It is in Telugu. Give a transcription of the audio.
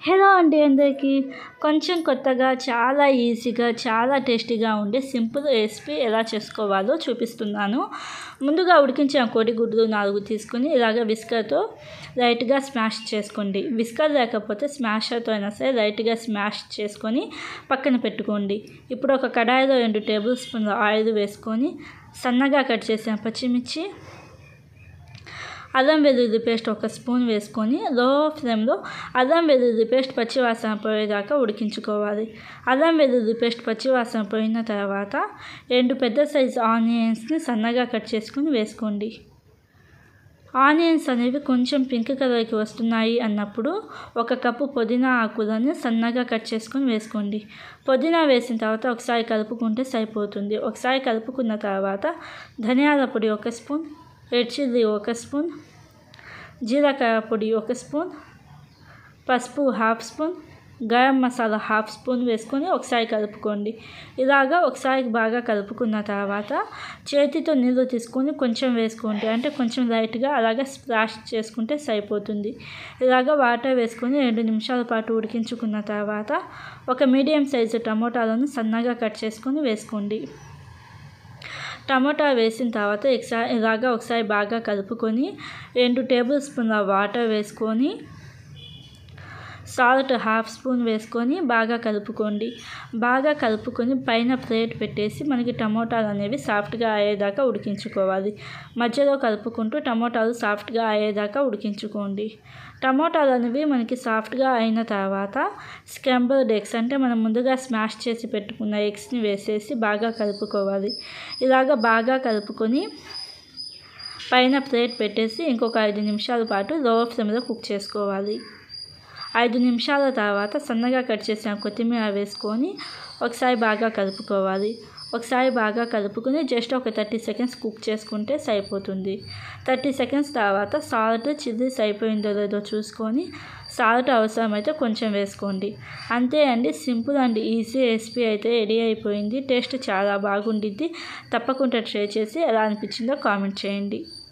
హలో అండి అందరికీ. కొంచెం కొత్తగా చాలా ఈజీగా చాలా టేస్టీగా ఉండే సింపుల్ రెసిపీ ఎలా చేసుకోవాలో చూపిస్తున్నాను. ముందుగా ఉడికించిన కోడిగుడ్లు 4 తీసుకుని ఇలాగ విస్కర్తో లైట్గా స్మాష్ చేసుకోండి. విస్కర్ లేకపోతే స్మాషర్తో అయినా సరే లైట్గా స్మాష్ చేసుకొని పక్కన పెట్టుకోండి. ఇప్పుడు ఒక కడాయిలో 2 టేబుల్ స్పూన్ల ఆయిల్ వేసుకొని సన్నగా కట్ చేసిన పచ్చిమిర్చి, అల్లం వెల్లుల్లి పేస్ట్ 1 స్పూన్ వేసుకొని లో ఫ్లేమ్లో అల్లం వెల్లుల్లి పేస్ట్ పచ్చివాసన పోయేదాకా ఉడికించుకోవాలి. అల్లం వెల్లుల్లి పేస్ట్ పచ్చివాసన పోయిన తర్వాత 2 పెద్ద సైజు ఆనియన్స్ని సన్నగా కట్ చేసుకుని వేసుకోండి. ఆనియన్స్ అనేవి కొంచెం పింక్ కలర్కి వస్తున్నాయి అన్నప్పుడు 1 కప్పు పుదీనా ఆకులను సన్నగా కట్ చేసుకొని వేసుకోండి. పుదీనా వేసిన తర్వాత ఒకసారి కలుపుకుంటే సరిపోతుంది. ఒకసారి కలుపుకున్న తర్వాత ధనియాల పొడి 1 స్పూన్, రెడ్ చిల్లీ 1 స్పూన్, జీలకర్ర పొడి 1 స్పూన్, పసుపు 1/2 స్పూన్, గరం మసాలా 1/2 స్పూన్ వేసుకొని ఒకసారి కలుపుకోండి. ఇలాగా ఒకసారి బాగా కలుపుకున్న తర్వాత చేతితో నీళ్ళు తీసుకొని కొంచెం వేసుకోండి. అంటే కొంచెం లైట్గా అలాగే స్ప్లాష్ చేసుకుంటే సరిపోతుంది. ఇలాగ వాటర్ వేసుకొని 2 నిమిషాల పాటు ఉడికించుకున్న తర్వాత ఒక మీడియం సైజు టమోటాలను సన్నగా కట్ చేసుకొని వేసుకోండి. టమోటా వేసిన తర్వాత ఒకసారి బాగా కలుపుకొని 2 టేబుల్ స్పూన్ల వాటర్ వేసుకొని సాల్ట్ 1/2 స్పూన్ వేసుకొని బాగా కలుపుకోండి. బాగా కలుపుకొని పైన ప్లేట్ పెట్టేసి మనకి టమోటాలు అనేవి సాఫ్ట్గా అయ్యేదాకా ఉడికించుకోవాలి. మధ్యలో కలుపుకుంటూ టమోటాలు సాఫ్ట్గా అయ్యేదాకా ఉడికించుకోండి. టమోటాలు అనేవి మనకి సాఫ్ట్గా అయిన తర్వాత స్క్రాంబుల్డ్ ఎగ్స్ అంటే మనం ముందుగా స్మాష్ చేసి పెట్టుకున్న ఎగ్స్ని వేసేసి బాగా కలుపుకోవాలి. ఇలాగ బాగా కలుపుకొని పైన ప్లేట్ పెట్టేసి ఇంకొక 5 నిమిషాల పాటు లో ఫ్లేమ్లో కుక్ చేసుకోవాలి. 5 నిమిషాల తర్వాత సన్నగా కట్ చేసిన కొత్తిమీర వేసుకొని ఒకసారి బాగా కలుపుకోవాలి. ఒకసారి బాగా కలుపుకొని జస్ట్ ఒక 30 సెకండ్స్ కుక్ చేసుకుంటే సరిపోతుంది. 30 సెకండ్స్ తర్వాత సాల్ట్, చిల్లీ సరిపోయిందో లేదో చూసుకొని సాల్ట్ అవసరమైతే కొంచెం వేసుకోండి. అంతే అండి, సింపుల్ అండ్ ఈజీ రెసిపీ అయితే రెడీ అయిపోయింది. టేస్ట్ చాలా బాగుండిద్ది. తప్పకుండా ట్రై చేసి ఎలా అనిపించిందో కామెంట్ చేయండి.